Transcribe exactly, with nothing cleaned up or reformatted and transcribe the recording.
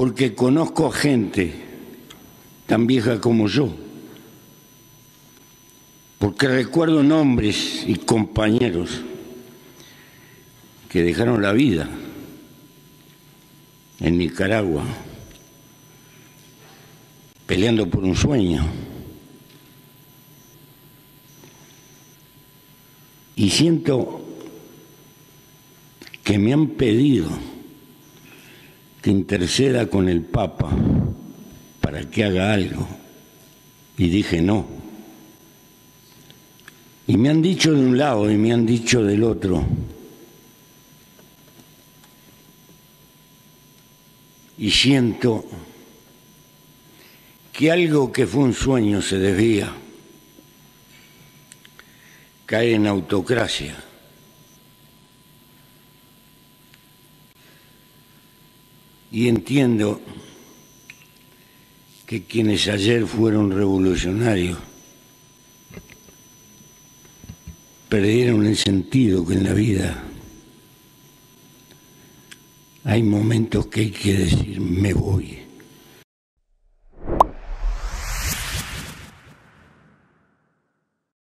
porque conozco a gente tan vieja como yo, porque recuerdo nombres y compañeros que dejaron la vida en Nicaragua, peleando por un sueño. Y siento que me han pedido que interceda con el Papa para que haga algo. Y dije no. Y me han dicho de un lado y me han dicho del otro. Y siento que algo que fue un sueño se desvía, cae en autocracia. Y entiendo que quienes ayer fueron revolucionarios perdieron el sentido que en la vida hay momentos que hay que decir me voy.